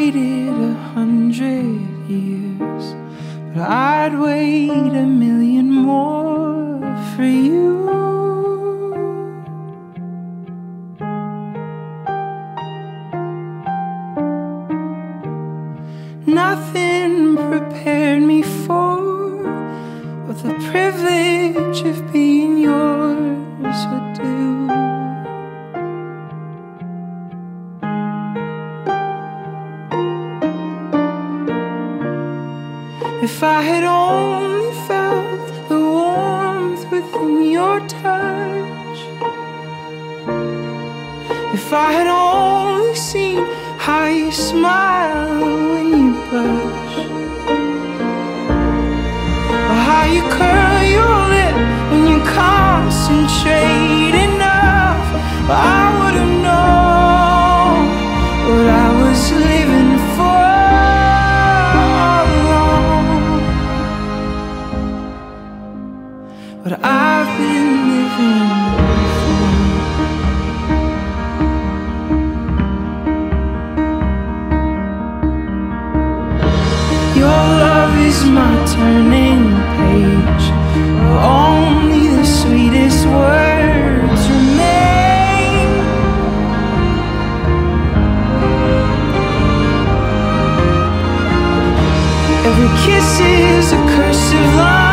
waited 100 years, but I'd wait 1,000,000 more for you. Nothing prepared me for what the privilege of being yours would do. If I had only felt the warmth within your touch, if I had only seen how you smile when you blush, or how you curl your lip when you concentrate enough, I would have known what I was living for all along. What I've been living for. Your love is my turning page, where only the sweetest words remain. Every kiss is a cursive line